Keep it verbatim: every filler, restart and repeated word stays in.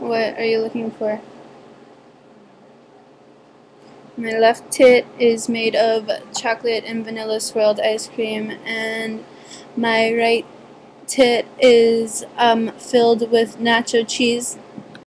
What are you looking for? My left tit is made of chocolate and vanilla swirled ice cream, and my right tit is um, filled with nacho cheese.